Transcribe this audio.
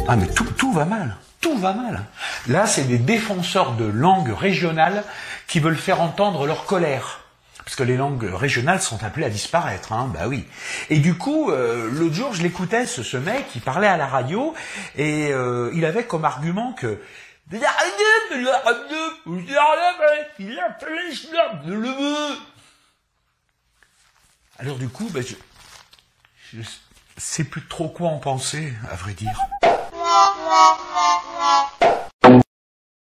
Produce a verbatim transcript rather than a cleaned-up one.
Ah mais tout, tout va mal, tout va mal. Là, c'est des défenseurs de langues régionales qui veulent faire entendre leur colère. Parce que les langues régionales sont appelées à disparaître, hein, bah oui. Et du coup, euh, l'autre jour, je l'écoutais, ce, ce mec, il parlait à la radio, et euh, il avait comme argument que... Alors du coup, bah, je, je sais plus trop quoi en penser, à vrai dire.